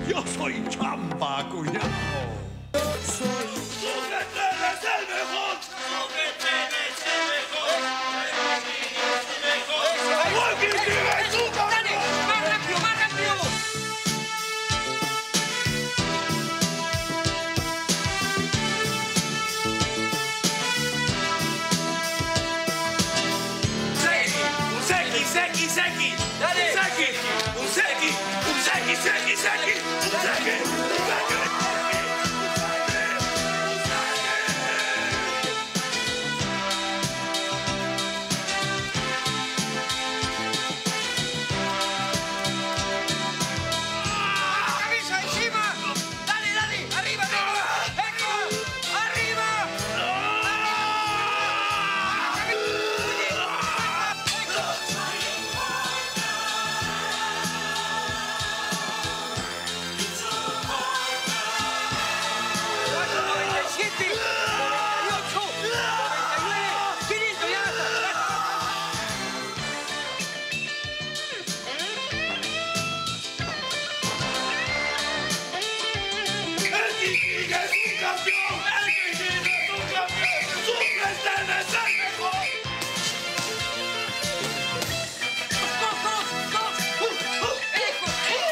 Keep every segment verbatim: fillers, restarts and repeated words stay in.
Yo soy chamba, cuñado. Yo soy... ¡Juguete es el mejor! ¡Juguete es el mejor! ¡Walking Dead es un campeón! ¡Dale! ¡Más rápido, más rápido! Seki, seki, seki. Dale. Seki, un seki, un seki, seki, seki, un seki, un seki. ¡Cabeza encima! ¡Dale, dale! ¡Arriba, arriba! ¡Arriba! ¡Arriba! noventa y siete, noventa y ocho, noventa y nueve, quinientos, ya está, ya está. ¡El King es un campeón! ¡El King es un campeón! ¡Su Kristen es el mejor! ¡Dos, dos, dos! ¡Ejo,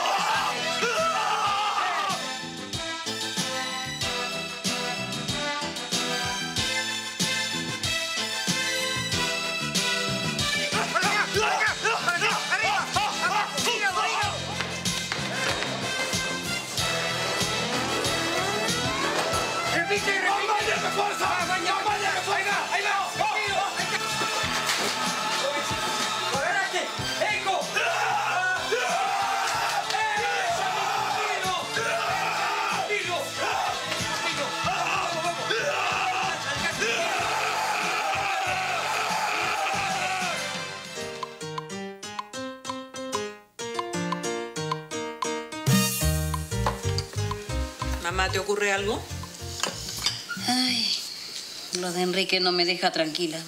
repite, repite. ¡Vaya que fuerza! ¡Vaya que fuerza! Ahí va, rápido. Adelante, eco. Mamá, ¿te ocurre algo? Ay, lo de Enrique no me deja tranquila.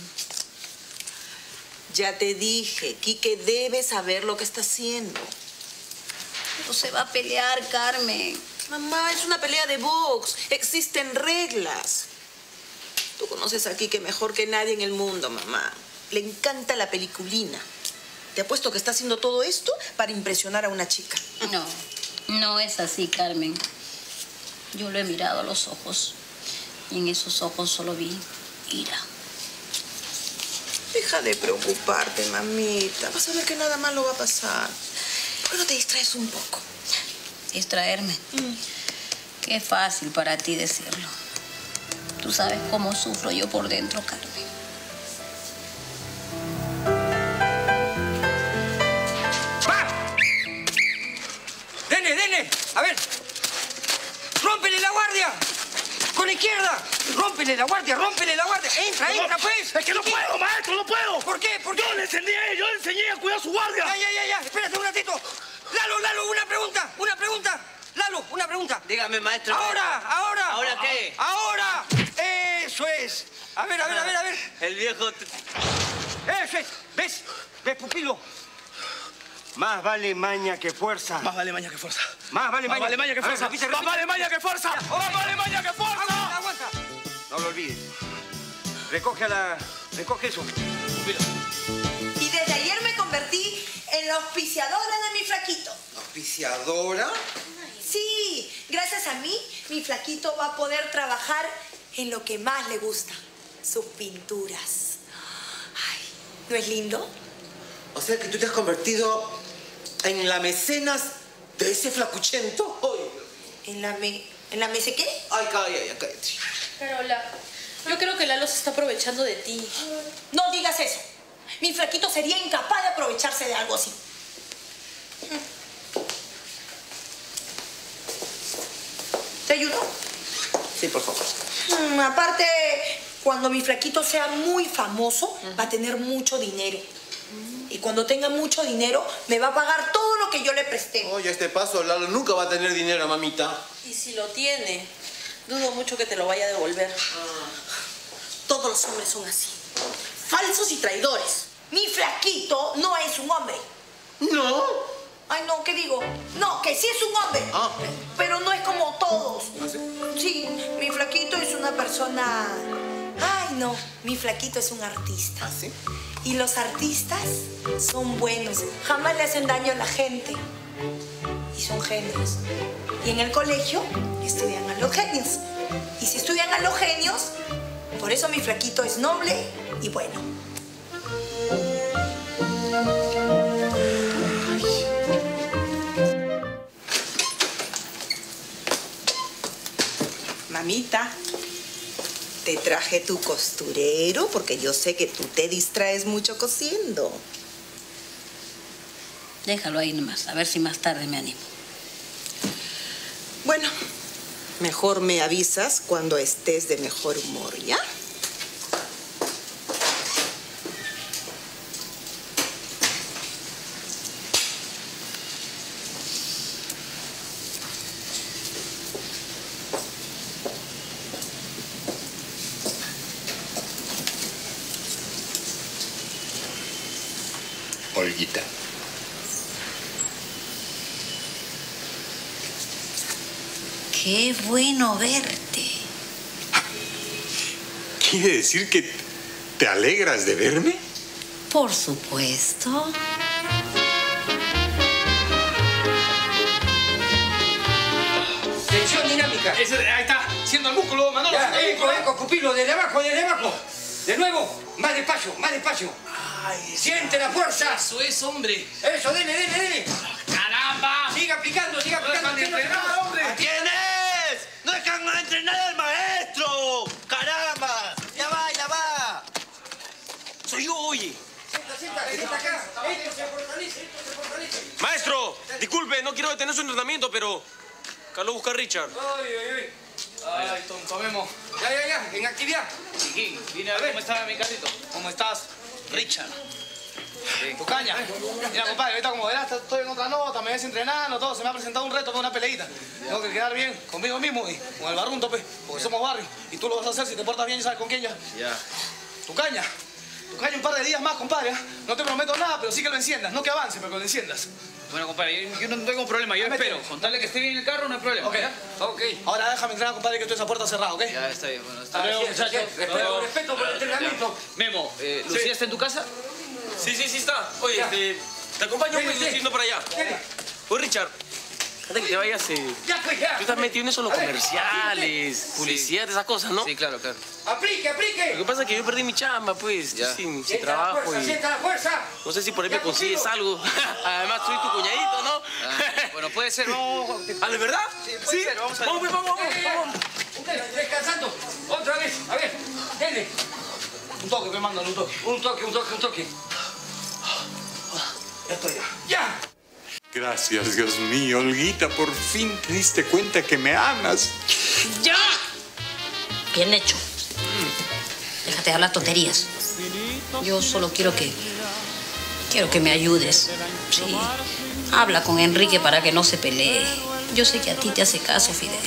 Ya te dije, Quique debe saber lo que está haciendo. Pero se va a pelear, Carmen. Mamá, es una pelea de box. Existen reglas. Tú conoces a Quique mejor que nadie en el mundo, mamá. Le encanta la peliculina. Te apuesto que está haciendo todo esto para impresionar a una chica. No, no es así, Carmen. Yo lo he mirado a los ojos y en esos ojos solo vi ira. Deja de preocuparte, mamita. Vas a ver que nada malo va a pasar. ¿Por qué no te distraes un poco? Distraerme. Mm. Qué fácil para ti decirlo. Tú sabes cómo sufro yo por dentro, Carmen. ¡Va! ¡Dele, dele! A ver. ¡Rómpele la guardia! ¡Con la izquierda! ¡Rómpele la guardia, rómpele la guardia! ¡Entra, entra, pues! ¡Es que no puedo, maestro, no puedo! ¿Por qué? ¿Por qué? Yo le enseñé, yo le enseñé a cuidar su guardia. Ya, ya, ya, ya. Espérate un ratito. Lalo, Lalo, una pregunta, una pregunta. Lalo, una pregunta. Dígame, maestro. Ahora, ahora. ¿Ahora qué? Ahora. Eso es. A ver, a ver, a ver, a ver. El viejo... Eso es. ¿Ves? ¿Ves, pupilo? Más vale maña que fuerza. Más vale maña que fuerza. Más vale Más maña. vale maña que A ver, fuerza. repite, Más repite. vale maña que fuerza. Más vale maña que fuerza. Aguanta, aguanta. No lo olvides. Recoge a la... Recoge eso. Y desde ayer me convertí en la auspiciadora de mi flaquito. ¿Auspiciadora? Sí, gracias a mí, mi flaquito va a poder trabajar en lo que más le gusta, sus pinturas. Ay, ¿no es lindo? O sea que tú te has convertido en la mecenas de ese flacuchento. Ay, ¿En la me... ¿En la mese qué? ay, cállate, cállate. Carola, yo creo que Lalo se está aprovechando de ti. No digas eso. Mi flaquito sería incapaz de aprovecharse de algo así. ¿Te ayudo? Sí, por favor. Mm, aparte, cuando mi flaquito sea muy famoso, va a tener mucho dinero. Y cuando tenga mucho dinero, me va a pagar todo lo que yo le presté. Oye, a este paso, Lalo nunca va a tener dinero, mamita. Y si lo tiene, dudo mucho que te lo vaya a devolver. Todos los hombres son así. Falsos y traidores. Mi flaquito no es un hombre. No. Ay, no, ¿qué digo? No, que sí es un hombre. Ah. Pero no es como todos. ¿Ah, sí? Sí, mi flaquito es una persona... Ay, no, mi flaquito es un artista. ¿Ah, sí? Y los artistas son buenos. Jamás le hacen daño a la gente. Y son genios. Y en el colegio estudian a los genios. Y si estudian a los genios, por eso mi flaquito es noble y bueno. Mamita, te traje tu costurero porque yo sé que tú te distraes mucho cosiendo. Déjalo ahí nomás, a ver si más tarde me animo. Bueno, mejor me avisas cuando estés de mejor humor, ¿ya? Olguita. Qué bueno verte. ¿Quiere decir que te alegras de verme? Por supuesto. Tensión dinámica. Ese, ahí está, siendo el músculo, Manolo. Ya, eco, eco, Cupilo, desde abajo, desde abajo. De nuevo, más despacio, más despacio. Ay, Siente la fuerza. eso es, hombre. Eso, dele, dele, dele. ¡Caramba! Siga picando, siga No picando. dejan de entrenar, hombre. ¿Quién es? ¡No dejan de entrenar al maestro! ¡Caramba! ¡Ya va, ya va! Soy yo, oye. Sienta, sienta, sienta acá. Esto se fortalece, esto se fortalece. Maestro, disculpe, no quiero detener su entrenamiento, pero Carlos busca a Richard. Ay, ay, ay. Ay, Tom, tomemos. Ya, ya, ya, en actividad. Chiquín, vine a ver cómo está mi carrito. ¿Cómo estás? Richard. Tu caña. Mira, compadre, ahorita como verás, estoy en otra nota, me ves entrenando, todo. Se me ha presentado un reto para una peleita. Tengo que quedar bien conmigo mismo y con el barrunto, pues, porque somos barrio. Y tú lo vas a hacer si te portas bien y sabes con quién ya. Ya. Tu caña. Tu caña un par de días más, compadre. ¿eh? No te prometo nada, pero sí que lo enciendas. No que avance, pero que lo enciendas. Bueno, compadre, yo, yo no tengo problema, yo espero. Con tal de que esté bien el carro, no hay problema. Ok. ¿Ya? Ok. Ahora déjame entrenar, compadre, que estoy esa puerta cerrada, ¿ok? Ya, está bien, bueno. Hasta Así luego, es, así muchachos. es. Respeto, respeto por el entrenamiento. Memo, eh, ¿Lucía está en tu casa? Sí, sí, sí está. Oye, Ya. este, te acompaño, Dele, pues, dele. yendo para allá. Dele. Oye, Richard, antes que te vayas, eh, Ya, pues, ya. tú estás metido en eso, los A ver, comerciales, publicidad, esas cosas, ¿no? Sí, claro, claro. Aplique, aplique. Lo que pasa es que yo perdí mi chamba, pues, Ya. estoy sin, sin Sienta la trabajo fuerza, y sienta la fuerza. no sé si por ahí me Ya, consigues Cupilo. algo. Además, soy tu cuñadito, ¿no? Ah, bueno, puede ser, vamos. ¿Ah, de verdad? Sí, puede ser, vamos a ver. Vamos, pues, vamos, vamos, Ya, ya, ya. vamos. Usted, descansando. Otra vez. A ver, dele. Un toque, me mandan un toque. Un toque, un toque, un toque. Ya estoy ya. ¡Ya! Gracias, Dios mío, Olguita, por fin te diste cuenta que me amas. ¡Ya! Bien hecho. Déjate de hablar tonterías. Yo solo quiero que... Quiero que me ayudes. Sí. Habla con Enrique para que no se pelee. Yo sé que a ti te hace caso, Fidel.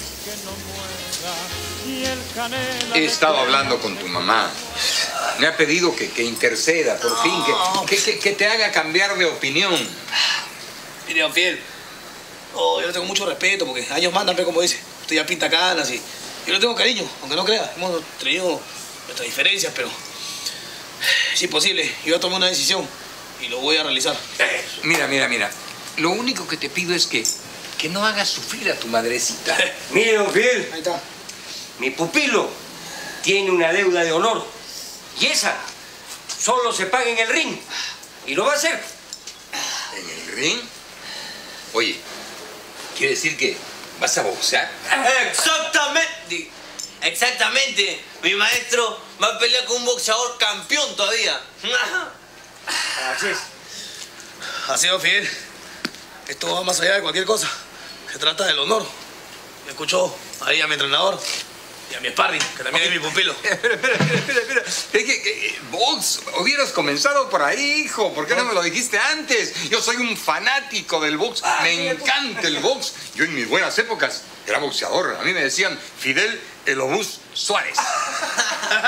He estado hablando con tu mamá. Me ha pedido que, que interceda, por fin, que, que, que, que te haga cambiar de opinión. Mire, don Fidel, oh, yo le tengo mucho respeto porque años mandan, ve como dice. Usted ya pinta canas y yo le tengo cariño, aunque no crea. Hemos tenido nuestras diferencias, pero es imposible. Yo tomé una decisión y lo voy a realizar. Mira, mira, mira. Lo único que te pido es que, que no hagas sufrir a tu madrecita. Mire, don Fidel, Ahí está. mi pupilo tiene una deuda de honor. Y esa solo se paga en el ring. Y lo va a hacer. ¿En el ring? Oye, ¿quiere decir que vas a boxear? Exactamente. Exactamente. Mi maestro va a pelear con un boxeador campeón todavía. Así es. Así, don Fidel. Esto va más allá de cualquier cosa. Se trata del honor. Me escuchó ahí a mi entrenador y a mi sparring, que también es mi pupilo. Espera, espera, espera, espera, espera. Es que, que, box, hubieras comenzado por ahí, hijo. ¿Por qué no me lo dijiste antes? Yo soy un fanático del box. Me encanta el box. Yo en mis buenas épocas era boxeador. A mí me decían Fidel el Obús Suárez.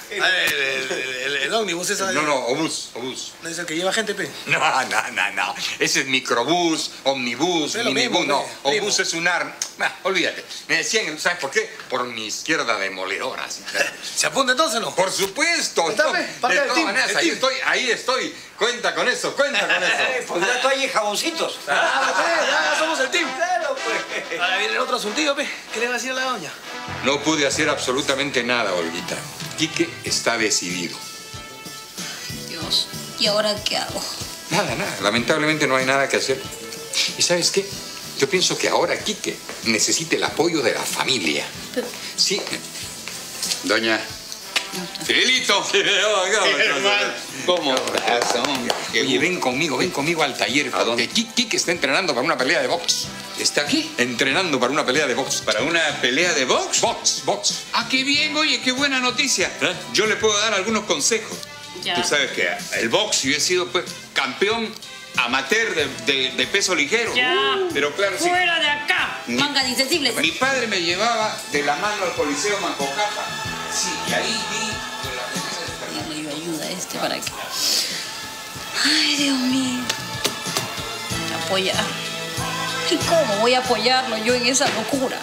A ver, el, el, el, el ómnibus esa... No, no, obús, obús. ¿No es el que lleva gente, pe? No, no, no, no. Ese es microbús, omnibús, Es lo minibús. mismo, No, pe, obús es un arma. Nah, olvídate. Me decían, ¿sabes por qué? Por mi izquierda demoledora. así. ¿Se apunta entonces o no? Por supuesto. Está, no, pe, parte de del todas team, maneras, del ahí team. estoy, ahí estoy. Cuenta con eso, cuenta con eso. Pondrá tú ahí jaboncitos. Ah, pues, ya, ya somos el team. Claro, pues. Ahora viene el otro asuntillo, pe. ¿Qué le va a decir a la doña? No pude hacer absolutamente nada, Olguita. Quique está decidido. Dios, ¿y ahora qué hago? Nada, nada. Lamentablemente no hay nada que hacer. ¿Y sabes qué? Yo pienso que ahora Quique necesita el apoyo de la familia. Sí. Doña... Cielito. ¿Cómo estás, hombre? Oye, ven conmigo, ven conmigo al taller. ¿A dónde? Quique está entrenando para una pelea de box. ¿Está aquí? Entrenando para una pelea de box. ¿Para una pelea de box? Box, box. Ah, qué bien, oye, qué buena noticia. ¿Eh? Yo le puedo dar algunos consejos. Ya. Tú sabes que el box, yo he sido pues, campeón amateur de, de, de peso ligero. Ya. Uh, pero claro, sí. ¡Fuera de acá! Mi- Manga de insensibles. Mi padre me llevaba de la mano al Coliseo Mancocapa. Sí, y ahí vi la primera Dios mío, ayuda a este para que... Ay, Dios mío. Apoyar. ¿Y cómo voy a apoyarlo yo en esa locura?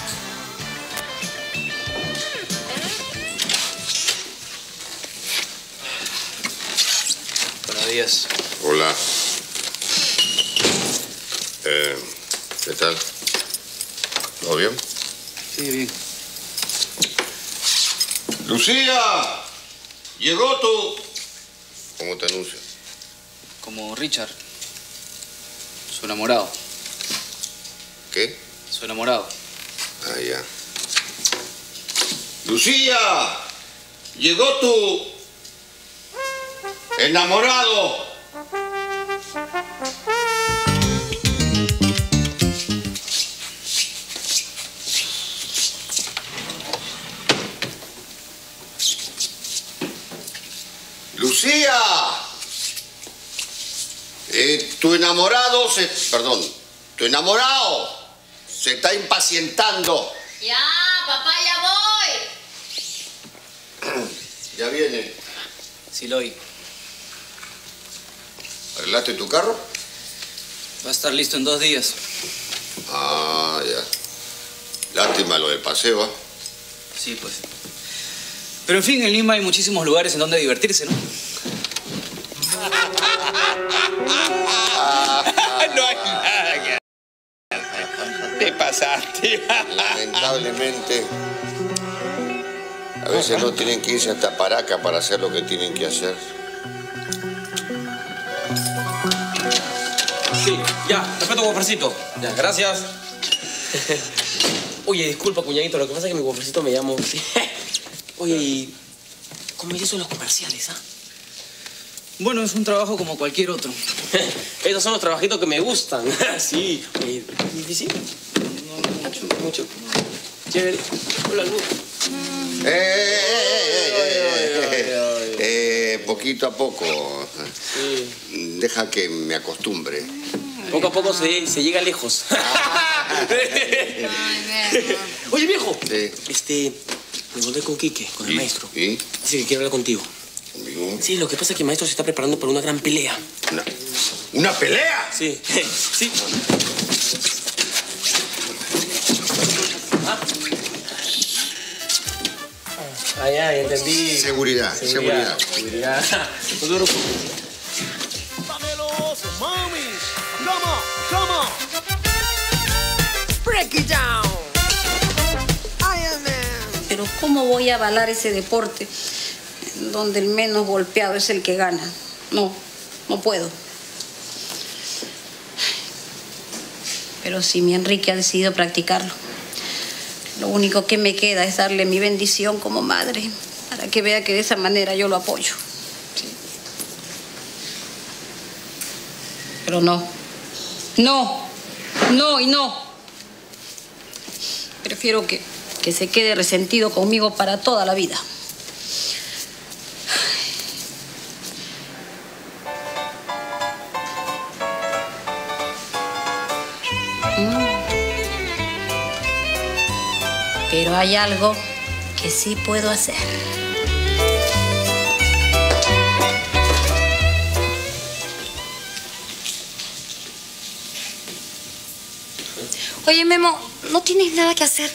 Buenos días. Hola. Eh, ¿Qué tal? ¿Todo bien? Sí, bien. ¡Lucía! ¡Llegó tu...! ¿Cómo te anuncio? Como Richard. Su enamorado. ¿Qué? Su enamorado. Ah, ya. ¡Lucía! ¡Llegó tu... enamorado! ¡Lucía! Eh, tu enamorado se... Perdón. Tu enamorado se está impacientando. Ya, papá, ya voy. Ya viene. Sí, lo oí. ¿Arreglaste tu carro? Va a estar listo en dos días. Ah, ya. Lástima lo del paseo, ¿eh? Sí, pues. Pero en fin, en Lima hay muchísimos lugares en donde divertirse, ¿no? no hay nada que te pasaste. Lamentablemente, a veces no tienen que irse hasta Paraca para hacer lo que tienen que hacer. Sí, ya, respeto wafercito. Ya, gracias. Oye, disculpa, cuñadito, lo que pasa es que mi wafercito me llamó. Oye, ¿y cómo es eso en los comerciales, ah? Bueno, es un trabajo como cualquier otro. Esos son los trabajitos que me gustan. Sí. Oye, ¿difícil? No mucho. Mucho. Chévere. Hola, Luz. Eh, eh, eh, eh, eh, eh, poquito a poco. Sí. Deja que me acostumbre. Poco a poco se, se llega lejos. Oye, viejo. Sí. Este, me encontré con Quique, con el ¿Y? maestro. ¿Y? Dice que quiere hablar contigo. ¿Conmigo? Sí, lo que pasa es que el maestro se está preparando para una gran pelea. ¿Una, ¿Una pelea? Sí, sí. Ah, ya, ya entendí. Seguridad, seguridad. Seguridad. No te preocupes. Mami, come on, come on. Break it down. Iron Man. Pero ¿cómo voy a avalar ese deporte donde el menos golpeado es el que gana? No, no puedo. Pero si mi Enrique ha decidido practicarlo, lo único que me queda es darle mi bendición como madre para que vea que de esa manera yo lo apoyo. Sí. Pero no, no, no y no. Prefiero que, que se quede resentido conmigo para toda la vida. Pero hay algo que sí puedo hacer. Oye, Memo, ¿no tienes nada que hacer?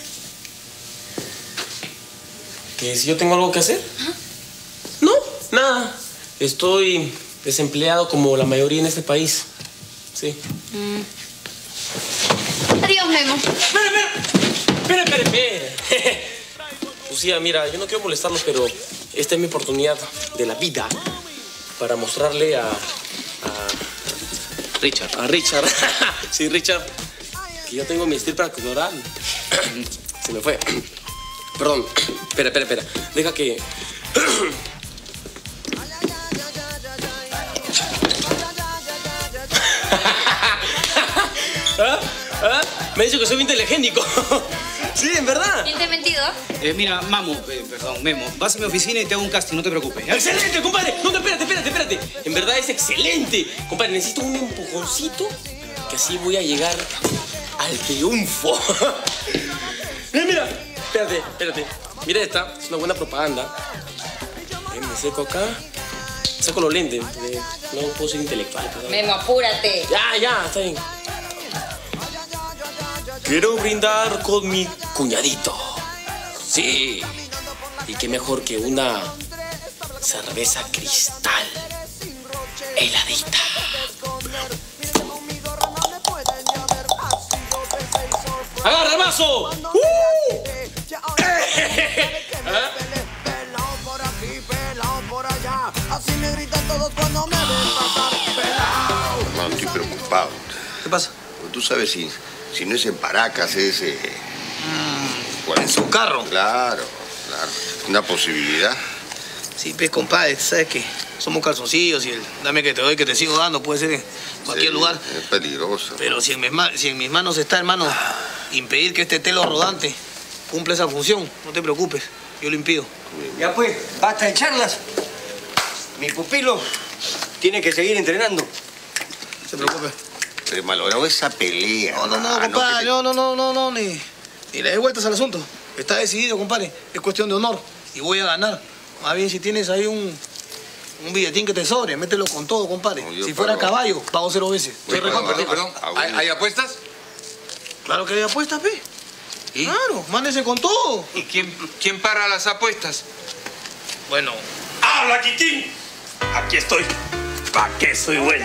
¿Que si yo tengo algo que hacer? ¿Ah? No, nada. Estoy desempleado como la mayoría en este país. Sí. Mm. Adiós, Memo. Espera, espera. Espera, espera, espera. Lucía, mira, yo no quiero molestarlos, pero esta es mi oportunidad de la vida para mostrarle a... a Richard. A Richard. Sí, Richard. Que yo tengo mi estilo para colorar. Se me fue. Perdón. Espera, espera, espera. Deja que... ¿Ah? ¿Ah? Me ha dicho que soy inteligéntico. Sí, en verdad. ¿Quién te ha mentido? Eh, mira, Mamo, eh, perdón, Memo, vas a mi oficina y te hago un casting, no te preocupes. ¿Ya? ¡Excelente, compadre! No, no, espérate, espérate, espérate. En verdad es excelente. Compadre, necesito un empujoncito que así voy a llegar al triunfo. Mira, mira. Espérate, espérate. Mira esta, es una buena propaganda. Eh, me seco acá. Saco los lentes. Eh, no puedo ser intelectual. Perdón. Memo, apúrate. Ya, ya, está bien. Quiero brindar con mi cuñadito. Sí. Y qué mejor que una cerveza Cristal heladita. ¡Agarra el vaso! ¡Uh! ¿Ah? Hermano, estoy preocupado. ¿Qué pasa? Pues tú sabes si, si no es en Paracas, es... Eh, ¿En su carro? Claro, claro. Una posibilidad. Sí, pues, compadre, ¿sabes qué? Somos calzoncillos y el dame que te doy, que te sigo dando, puede ser en cualquier Sí, lugar. Es peligroso. Pero si en, mis ma- si en mis manos está, hermano, impedir que este telo rodante cumpla esa función, no te preocupes, yo lo impido. Ya pues, basta de charlas. Mi pupilo tiene que seguir entrenando. No se preocupe. Pero malogrado esa pelea. No, no, no, hermano, compadre, que te- no, no, no, no, no, ni, ni le des vueltas al asunto. Está decidido, compadre. Es cuestión de honor y voy a ganar. Más bien, si tienes ahí un, un billetín que te sobre, mételo con todo, compadre. No, yo Si fuera pago. caballo, pago cero veces. Oye, Soy perdón, recontra- perdón, perdón. ¿Hay, hay apuestas? Claro que hay apuestas, pe. ¿Y? Claro, mándese con todo. ¿Y quién, quién para las apuestas? Bueno, ¡Habla, Quiquín! Aquí estoy. ¿Pa' qué soy bueno?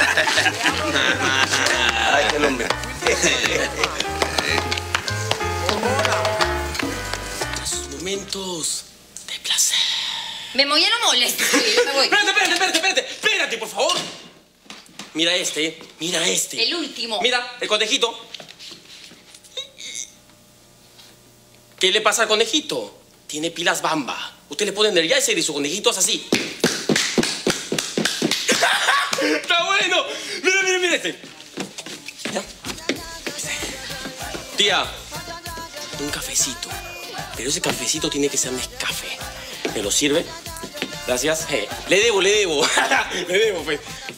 Ay, qué nombre. Esos momentos de placer. Memo, ya no molestes. Oye, yo me voy. Espérate, espérate, espérate, espérate. Espérate, por favor. Mira este, mira este. El último. Mira, el conejito. ¿Qué le pasa al conejito? Tiene pilas Bamba. Usted le pone Energizer y su conejito es así. ¡Está bueno! Mira, mira, mira este. ¿Ya? Tía, un cafecito. Pero ese cafecito tiene que ser Nescafé. ¿Me lo sirve? Gracias. Eh, le debo, le debo. Le debo, pues.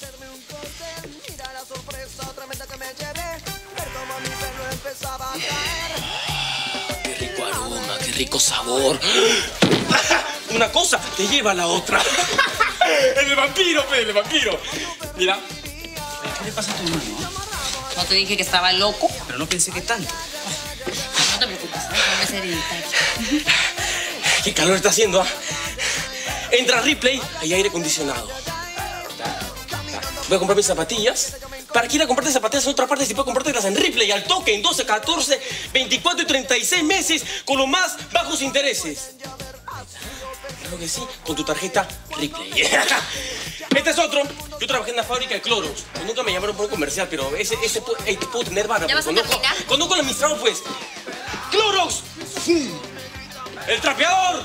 Qué rico aroma, qué rico sabor. Una cosa te lleva a la otra. El vampiro, pe, el vampiro. Mira. ¿qué le pasa a tu hermano? No te dije que estaba loco. Pero no pensé que tanto. No te preocupes, ¿sabes? No es hereditario. Qué calor está haciendo, ¿ah? Entra a Ripley, hay aire acondicionado. Voy a comprar mis zapatillas. ¿Para qué ir a comprarte zapatillas en otra parte si puedo comprártelas en Ripley al toque en doce, catorce, veinticuatro y treinta y seis meses con los más bajos intereses? Claro que sí, con tu tarjeta Ripley. Este es otro. Yo trabajé en la fábrica de Clorox. Pues nunca me llamaron por un comercial, pero ese, ese pu- ey, te puedo tener vara. ¿Ya vas a Conozco, terminar? conozco al administrador, pues. ¡Clorox! ¡Fum! ¡El trapeador!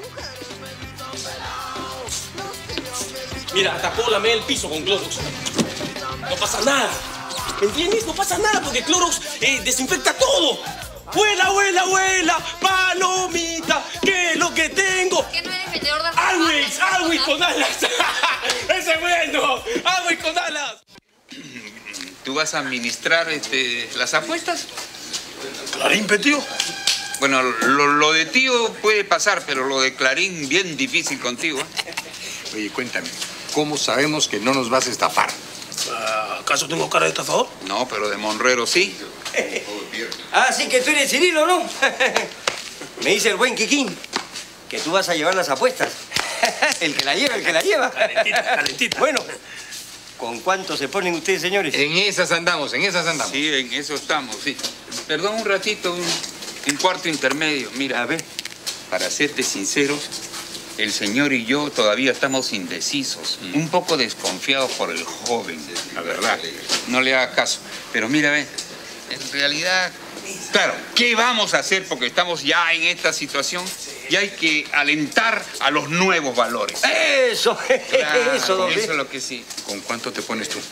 Mira, hasta puedo lamer el piso con Clorox. No pasa nada. ¿Me entiendes? No pasa nada porque Clorox eh, desinfecta todo. ¡Vuela, vuela, vuela! ¡Palomita! ¿Qué es lo que tengo? ¿Qué no eres vendedor de ¡Always! ¡Always con alas! ¡Ese es bueno! ¡Always con alas! ¿Tú vas a administrar este, las apuestas? Clarín, pe, tío. Bueno, lo, lo de tío puede pasar, pero lo de Clarín bien difícil contigo. Oye, cuéntame, ¿cómo sabemos que no nos vas a estafar? ¿Acaso tengo cara de estafador? No, pero de monrero sí. Así que tú eres Cirilo, ¿no? Me dice el buen Kikín que tú vas a llevar las apuestas. El que la lleva, el que la lleva. Calentita, calentita. Bueno, ¿con cuánto se ponen ustedes, señores? En esas andamos, en esas andamos. Sí, en eso estamos, sí. Perdón un ratito, un, un cuarto intermedio. Mira, a ver, para serte sinceros, el señor y yo todavía estamos indecisos, mm. un poco desconfiados por el joven, la verdad. No le hagas caso. Pero mira, ve, en realidad, claro, ¿qué vamos a hacer? Porque estamos ya en esta situación y hay que alentar a los nuevos valores. Eso, Claro, eso, don eso es Luis. lo que sí. ¿Con cuánto te pones tú?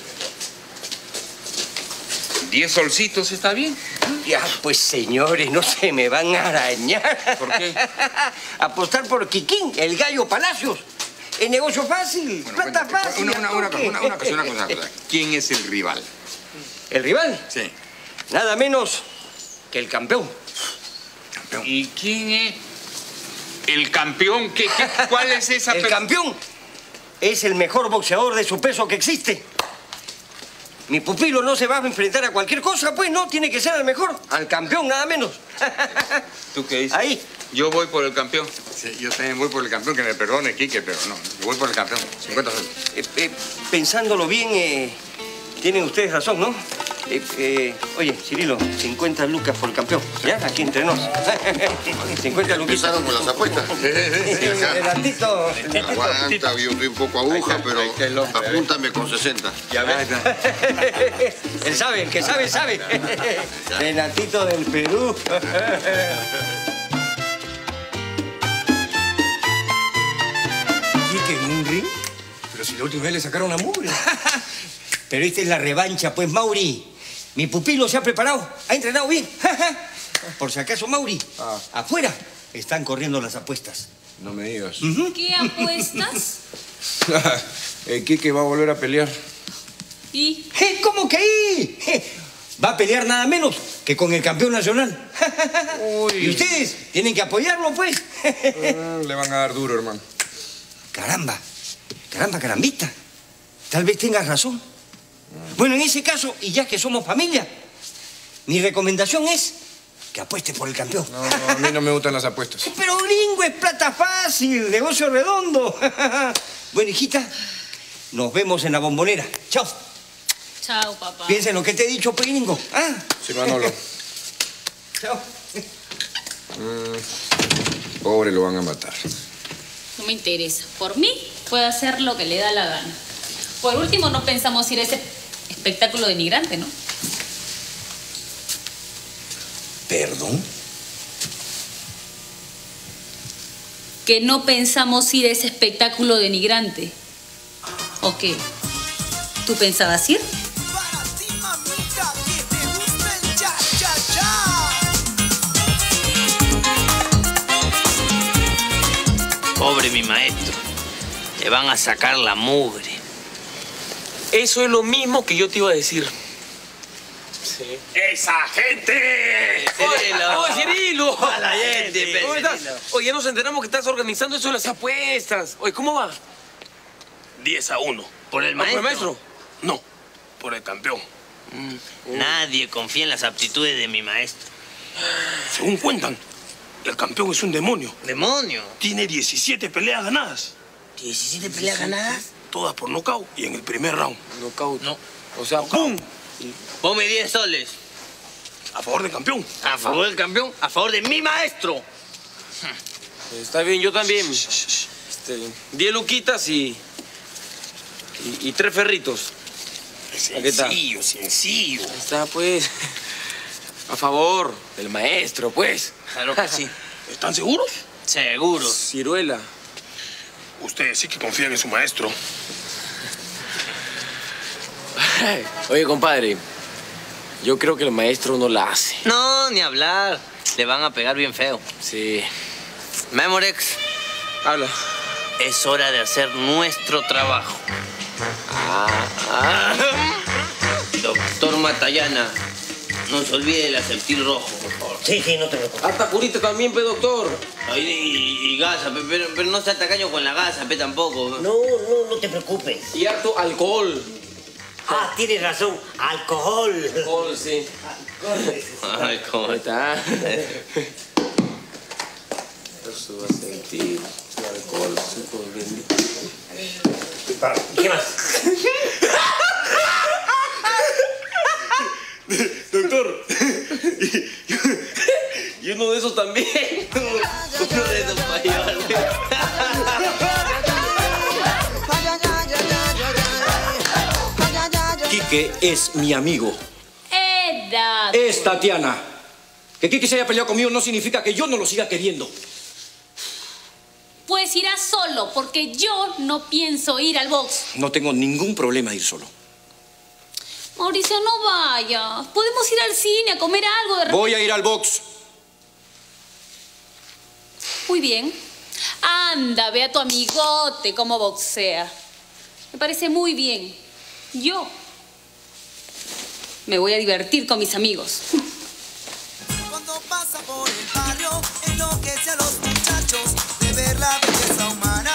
¿Diez solcitos está bien? Ya, pues, señores, no se me van a arañar. ¿Por qué? Apostar por Kikín, el gallo Palacios. Es negocio fácil, Bueno, plata bueno, fácil. una, una, una, al toque. una, una cosa, una cosa, una cosa. ¿Quién es el rival? ¿El rival? Sí. Nada menos que el campeón. Campeón. ¿Y quién es el campeón? ¿Qué, qué, ¿Cuál es esa El persona? campeón es el mejor boxeador de su peso que existe. Mi pupilo no se va a enfrentar a cualquier cosa, pues no, tiene que ser el mejor, al campeón nada menos. ¿Tú qué dices? Ahí. Yo voy por el campeón. Sí, yo también voy por el campeón, que me perdone, Quique, pero no, yo voy por el campeón. cincuenta soles. Eh, eh, pensándolo bien, eh, tienen ustedes razón, ¿no? Eh, eh, oye, Cirilo, cincuenta lucas por el campeón, ¿ya? Aquí entre nos. cincuenta lucas. ¿Empezaron con las apuestas? Sí, Renatito. Aguanta, yo estoy un poco aguja, pero apúntame con sesenta. Ya ves. Él sabe, el que sabe, sabe. Renatito del Perú. ¿Quique en un ring? Pero si la última vez le sacaron la mugre. Pero esta es la revancha, pues, Mauri. Mi pupilo se ha preparado, ha entrenado bien. Por si acaso, Mauri, Ah. afuera están corriendo las apuestas. No me digas. ¿Qué apuestas? El Quique va a volver a pelear. ¿Y? ¿Eh? ¿Cómo que ahí? Eh, Va a pelear nada menos que con el campeón nacional. Y ustedes tienen que apoyarlo, pues. Eh, le van a dar duro, hermano. Caramba, caramba, carambita. Tal vez tengas razón. Bueno, en ese caso, y ya que somos familia, mi recomendación es que apueste por el campeón. No, no, a mí no me gustan las apuestas. Pero gringo, es plata fácil, negocio redondo. Bueno, hijita, nos vemos en la Bombonera. Chao. Chao, papá. Piensa en lo que te he dicho, pues, gringo. Ah. Sí, Manolo. Chao. Mm, pobre, lo van a matar. No me interesa. Por mí, puede hacer lo que le da la gana. Por último, no pensamos ir a ese espectáculo denigrante, ¿no? ¿Perdón? Que no pensamos ir a ese espectáculo denigrante. ¿O qué? ¿Tú pensabas ir? Pobre mi maestro. Le van a sacar la mugre. Eso es lo mismo que yo te iba a decir. Sí. ¡Esa gente! ¡Cirilo! ¡Oye, Cirilo! ¡Hola, gente! ¿Cómo estás? Oye, ya nos enteramos que estás organizando eso de las apuestas. Oye, ¿cómo va? diez a uno. ¿Por el ¿Ah, maestro? ¿Por el maestro? No, por el campeón. Mm, Nadie confía en las aptitudes de mi maestro. Según cuentan, el campeón es un demonio. ¿Demonio? Tiene diecisiete peleas ganadas. ¿diecisiete peleas ganadas? Todas por nocaut y en el primer round. Nocaut. No. O sea, ¡pum! Ponme diez soles. A favor del campeón. ¿A favor del campeón? A favor de mi maestro. Está bien, yo también. Este, diez luquitas y, y... y tres ferritos. ¿Qué tal? Sencillo, sencillo. Ahí está, pues. A favor del maestro, pues. Claro que sí. ¿Están seguros? Seguros. Ciruela. Ustedes sí que confían en su maestro. Oye, compadre, yo creo que el maestro no la hace. No, ni hablar. Le van a pegar bien feo. Sí. Memorex. Habla. Es hora de hacer nuestro trabajo. Ah, ah. Doctor Matallana, no se olvide del aceptil rojo, por favor. Sí, sí, no te preocupes. Hasta curita también, pe, doctor. Ay, y, y gasa, pe, pero, pero no sea tacaño con la gasa, pe, tampoco. No, no, no te preocupes. Y harto alcohol. Ah, tienes razón, alcohol. Alcohol, sí. Ay, ¿cómo está? Eso va a sentir el alcohol, suco, bendito. ¿Qué más? Doctor, y uno de esos también. Uno de esos para llevarle. Quique es mi amigo. Edad. Es Tatiana. Que Quique se haya peleado conmigo no significa que yo no lo siga queriendo. Pues irás solo, porque yo no pienso ir al box. No tengo ningún problema de ir solo. Mauricio, no vayas. Podemos ir al cine a comer algo de repente. Voy a ir al box. Muy bien. Anda, ve a tu amigote cómo boxea. Me parece muy bien. Yo me voy a divertir con mis amigos. Cuando pasa por el barrio, enloquece a los muchachos de ver la belleza humana.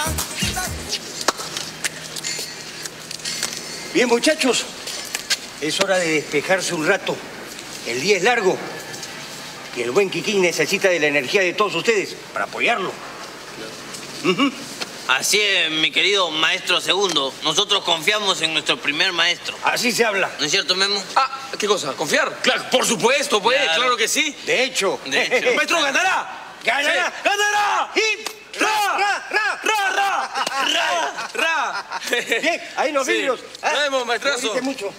Bien, muchachos. Es hora de despejarse un rato. El día es largo. Y el buen Quiquín necesita de la energía de todos ustedes para apoyarlo. Uh-huh. Así es, mi querido maestro segundo. Nosotros confiamos en nuestro primer maestro. Así se habla. ¿No es cierto, Memo? Ah, ¿qué cosa? ¿Confiar? Claro, por supuesto, pues, claro, claro que sí. De hecho. De hecho. ¿El maestro ganará? ¡Ganará! Sí. ¡Ganará! ¡Hip! ¡Ra! ¡Ra! ¡Ra! ¡Ra! ¡Ra! ¡Ra! Bien, ahí los Sí. vidrios. Nos vemos, maestrazo. No grite mucho.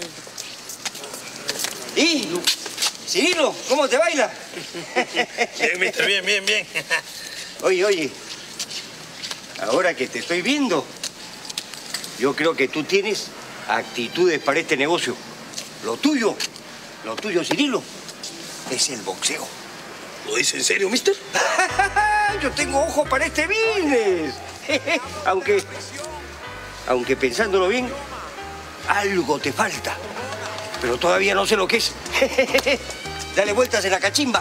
¿Y? Cirilo, ¿cómo te baila? Bien, mister, bien, bien, bien. Oye, oye. Ahora que te estoy viendo, yo creo que tú tienes actitudes para este negocio. Lo tuyo, lo tuyo, Cirilo, es el boxeo. ¿Lo dice en serio, mister? Yo tengo ojo para este business. Aunque, aunque pensándolo bien, algo te falta. Pero todavía no sé lo que es. Dale vueltas en la cachimba.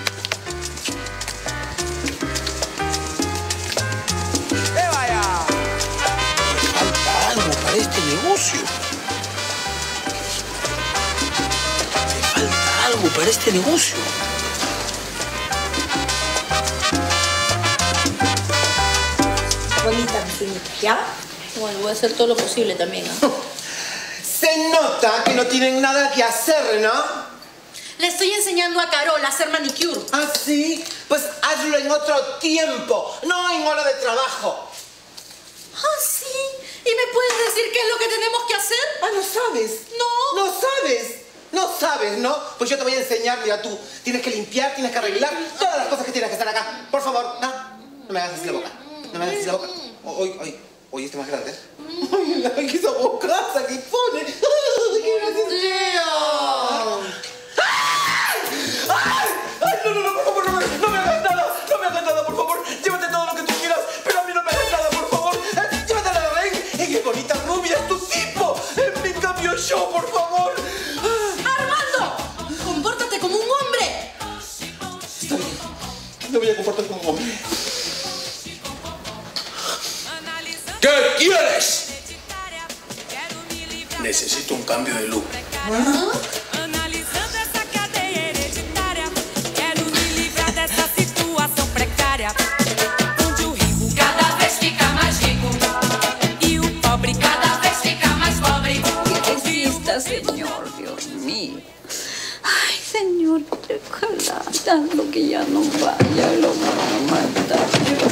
¡Eh, vaya! Falta algo para este negocio. Me falta algo para este negocio. Bonita, mi finita, ¿ya? Bueno, voy a hacer todo lo posible también, ¿no? Se nota que no tienen nada que hacer, ¿no? Le estoy enseñando a Carol a hacer manicure. ¿Ah, sí? Pues hazlo en otro tiempo, no en hora de trabajo. ¿Ah, sí? ¿Y me puedes decir qué es lo que tenemos que hacer? Ah, ¿no sabes? No. ¿No sabes? No sabes, ¿no? Pues yo te voy a enseñar, mira tú. Tienes que limpiar, tienes que arreglar todas las cosas que tienes que hacer acá. Por favor, no. No me hagas así la boca. No me hagas así la boca. Oye, oye, oye, este más grande. Ay, ay, esa bocaza que pone. Ay, qué gracioso. ¡Ay! ¡Ay, no, no, no, por favor, no me, no me hagas nada! ¡No me hagas nada, por favor! Llévate todo lo que tú quieras, pero a mí no me hagas nada, por favor. Llévate a la reina. Ella es bonita rubia, es tu tipo. En cambio yo, por favor. ¡Armando! ¡Compórtate como un hombre! Está bien. Me voy a comportar como un hombre. ¿Qué quieres? Necesito un cambio de look. ¿Ah? Cada vez fica más rico y un pobre cada vez fica más pobre. ¿Qué resista, Señor, Dios mío? Ay, Señor, ojalá, tanto que ya no vaya, lo van a matar.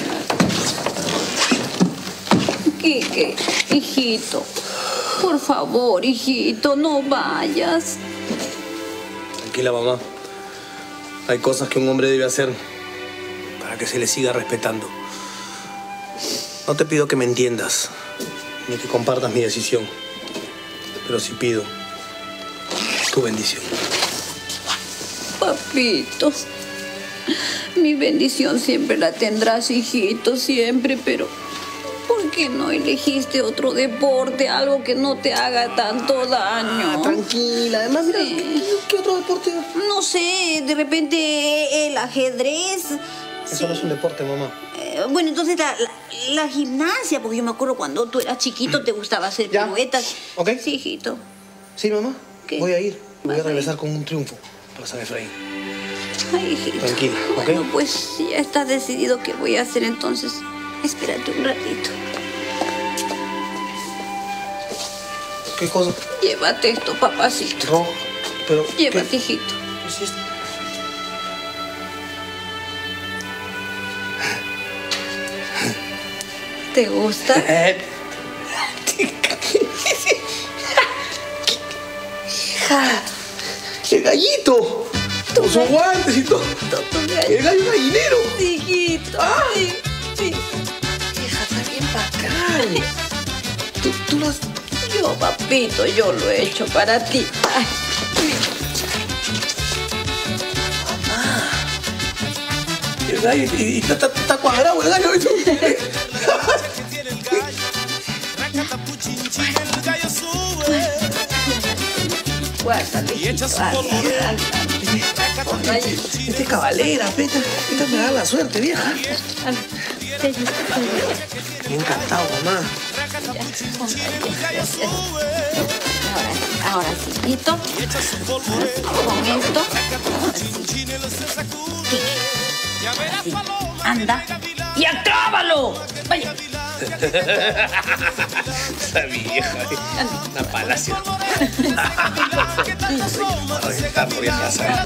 Quique, hijito, por favor, hijito, no vayas. Tranquila, mamá. Hay cosas que un hombre debe hacer para que se le siga respetando. No te pido que me entiendas, ni que compartas mi decisión. Pero sí pido tu bendición. Papito, mi bendición siempre la tendrás, hijito, siempre, pero ¿por qué no elegiste otro deporte, algo que no te haga tanto daño? Ah, tranquila, además, mira, Sí. ¿qué otro deporte? No sé, de repente el ajedrez. Eso no es un deporte, mamá. Eh, bueno, entonces la, la, la gimnasia, porque yo me acuerdo cuando tú eras chiquito te gustaba hacer piruetas. ¿Ok? Sí, hijito. Sí, mamá. ¿Qué? Voy a ir. Voy a Vas a regresar con un triunfo. Pásame, Efraín. Ay, hijito. Tranquila, ¿ok? Bueno, pues si ya estás decidido qué voy a hacer, entonces espérate un ratito. ¿Qué cosa? Llévate esto, papacito. No, pero... Llévate, ¿qué? hijito. ¿Qué es esto? ¿Te gusta? ¡Hija! ¡El gallito! Con sus guantes y todo. ¡El gallo gallinero! Sí, hijito. ¡Ah! Sí, sí. ¡Hija, está bien bacán! ¿Tú, tú lo has...? Yo, papito, yo lo he hecho para ti. Ay, El gallo, y está, está cuadrado el gallo. guárdale, hijito. Este es cabalera, esta, esta me da la suerte, vieja. Me he encantado, mamá. Ahora, ahora sí, hijito. Con esto. Así. Anda y acábalo. Vaya. Esa vieja, una palacia. Está por vieja, ¿sabes?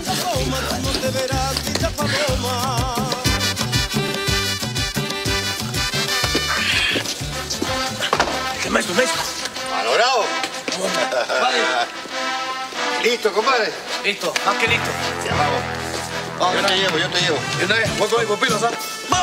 ¿Qué maestro, maestro? ¡Valorado! ¿Listo, compadre? Listo, más que listo. Ya, vamos. Vamos, yo te llevo, yo te llevo. Y una vez, voy con mi pupilo, ¿sabes?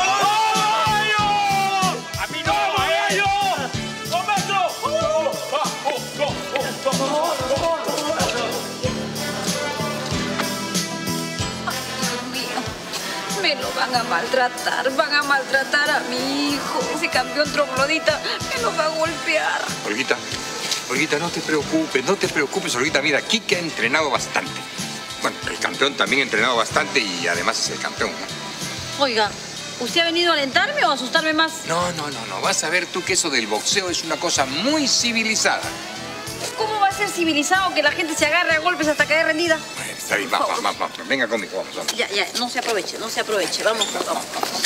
Me lo van a maltratar, van a maltratar a mi hijo. Ese campeón troglodita me lo va a golpear. Olguita, Olguita, no te preocupes, no te preocupes, Olguita. Mira, Quique ha entrenado bastante. Bueno, el campeón también ha entrenado bastante y además es el campeón, ¿no? Oiga, ¿usted ha venido a alentarme o a asustarme más? No, no, no, no. Vas a ver tú que eso del boxeo es una cosa muy civilizada. ¿Cómo va a ser civilizado que la gente se agarre a golpes hasta caer rendida? Bueno, está bien, vamos, vamos, vamos. Venga conmigo, vamos, vamos. Ya, ya, no se aproveche, no se aproveche. Vamos, vamos.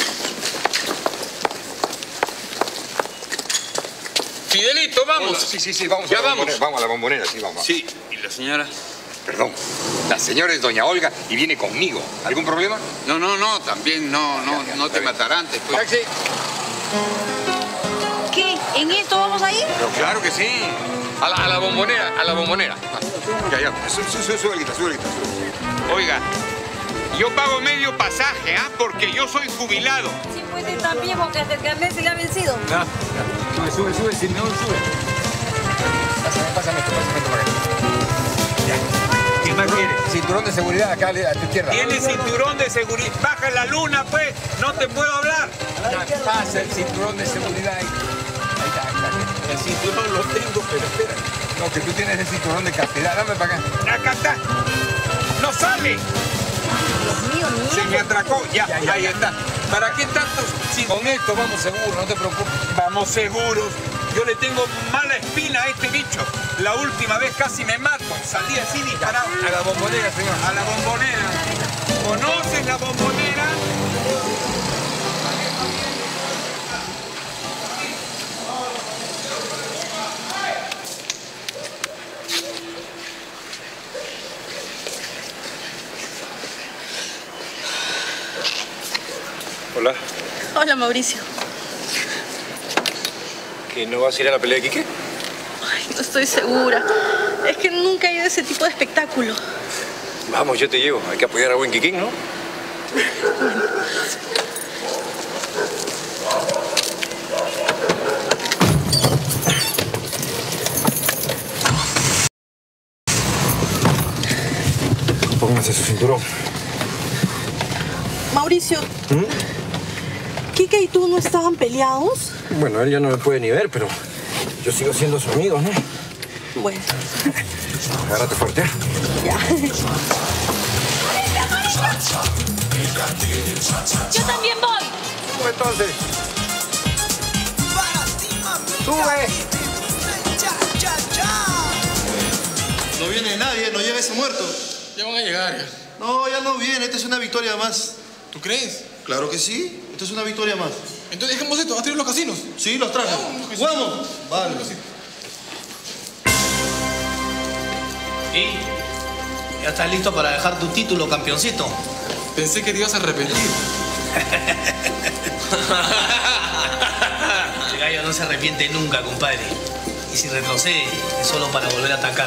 Fidelito, vamos. Hola. Sí, sí, sí, vamos. Ya a la vamos. bombonera, vamos a la bombonera, sí, vamos. Sí, ¿y la señora? Perdón, la señora es doña Olga y viene conmigo. ¿Algún problema? No, no, no, también no, no, no te matarán después. Taxi. ¿Qué? ¿En esto vamos a ir? Pero claro que sí. A la, a la bombonera, a la bombonera. Ya, ya. Sube, sube, sube, Olguita, sube, Olguita, sube. Oiga, yo pago medio pasaje, ¿ah? Porque yo soy jubilado. Sí, pues está viejo que hasta el carnet se le ha vencido. No, sube, sube, sube, si no, sube. Pásame, pásame esto, pásame esto para acá. Ya. ¿Qué más quiere? Cinturón de seguridad acá a tu izquierda. Tiene cinturón de seguridad. Baja la luna, pues. No te puedo hablar. Ya, pasa el cinturón de seguridad ahí. Ahí está, ahí está. El cinturón lo tengo, pero espera. No, que tú tienes el cinturón de castidad. Dame para acá. Acá está. ¡No sale! Dios mío, niño. Se me atracó. Ya, Ya, ya, ahí ya. está. ¿Para qué tantos? Sí, Con esto vamos seguros, no te preocupes. vamos seguros. Yo le tengo mala espina a este bicho. La última vez casi me mato. Salí así disparado. A la bombonera, señor. A la bombonera. ¿Conoces la bombonera? Hola. Hola, Mauricio. ¿Que no vas a ir a la pelea de Quique? Ay, no estoy segura. Es que nunca he ido a ese tipo de espectáculo. Vamos, yo te llevo. Hay que apoyar a buen Quiquín, ¿no? Pónganse su cinturón. Mauricio, ¿Mm? ¿Kike y tú no estaban peleados? Bueno, él ya no me puede ni ver, pero yo sigo siendo su amigo, ¿no? Bueno, Agárrate fuerte. ya. Yo también voy. Sube entonces. Sube. No viene nadie, no llega ese muerto. Ya van a llegar. Ya. No, ya no viene. Esta es una victoria más. ¿Tú crees? Claro que sí. Esta es una victoria más. Entonces dejemos esto. ¿Vas a traer los casinos? Sí, los traje. Vamos. ¡Vamos! Vale. ¿Y? ¿Ya estás listo para dejar tu título, campeoncito? Pensé que te ibas a arrepentir. El gallo no se arrepiente nunca, compadre. Y si retrocede, es solo para volver a atacar.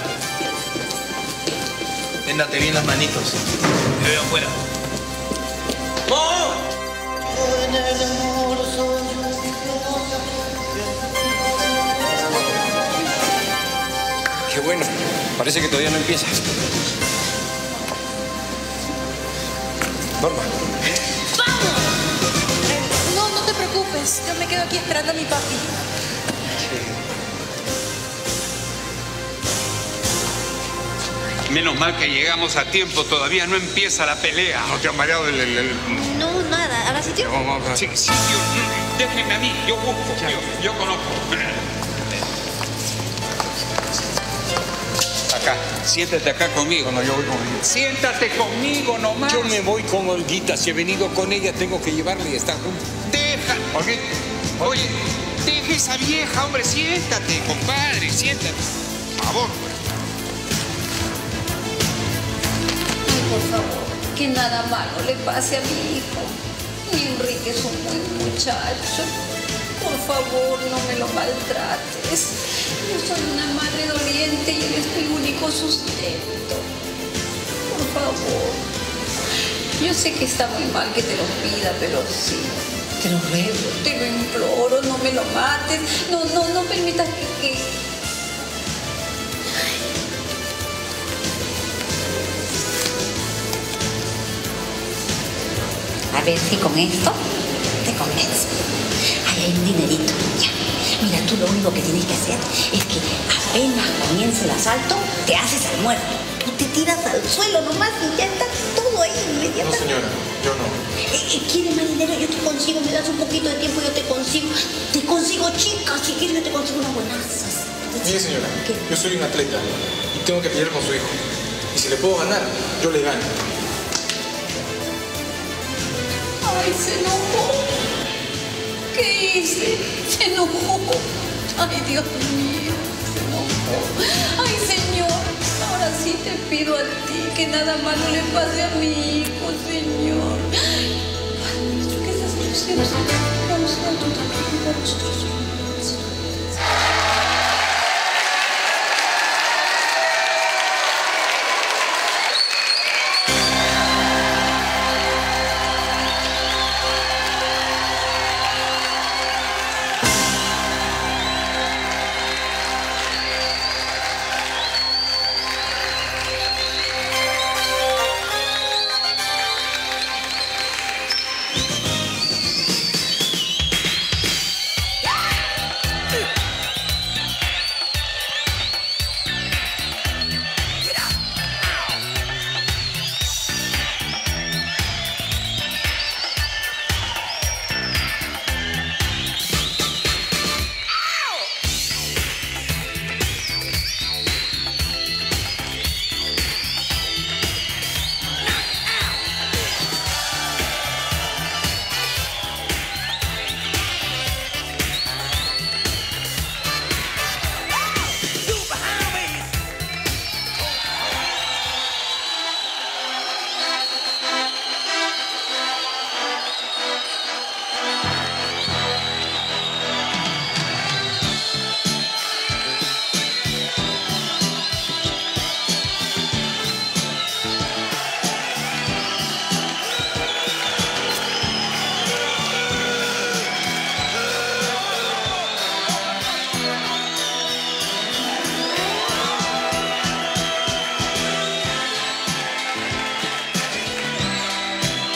Véndate bien las manitos. Te veo afuera. ¡No! Qué bueno. Parece que todavía no empieza. Norma. ¡Vamos! No, no te preocupes. Yo me quedo aquí esperando a mi papi. Menos mal que llegamos a tiempo, todavía no empieza la pelea. ¿No te ha mareado el...? el, el... No, nada. ¿Ahora sí, tío? Sí, sí, yo, déjenme a mí, yo busco, yo, yo conozco. Acá, siéntate acá conmigo. No, yo voy con Olguita. Siéntate conmigo nomás. Yo me voy con Olguita. Si he venido con ella, tengo que llevarla y estar juntos. Deja. Olguita. Oye, deja esa vieja, hombre, siéntate, compadre, siéntate. Por favor. Por favor, que nada malo le pase a mi hijo. Mi Enrique es un buen muchacho. Por favor, no me lo maltrates. Yo soy una madre doliente y él es mi único sustento. Por favor. Yo sé que está muy mal que te lo pida, pero sí. Te lo ruego, te lo imploro, no me lo mates. No, no, no permitas que... que... A ver si con esto te convenzo. Ahí hay un dinerito, ya. Mira, tú lo único que tienes que hacer es que apenas comience el asalto, te haces al muerto. Tú te tiras al suelo nomás y ya está todo ahí inmediatamente. No, señora, yo no. Eh, eh, ¿Quieres marinero? Yo te consigo, me das un poquito de tiempo, yo te consigo. Te consigo chicas, si quieres yo te consigo unas buenazas. Mire, señora, ¿qué? yo soy un atleta y tengo que pelear con su hijo. Y si le puedo ganar, yo le gano. Ay, se enojó. ¿Qué hice? Se enojó. Ay, Dios mío, se enojó. Ay, Señor, ahora sí te pido a ti que nada malo le pase a mi hijo, Señor. Padre nuestro que estás en los cielos, vamos a tu nombre, vamos a tu nombre.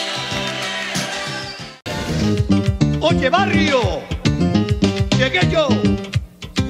Oye, barrio, llegué yo.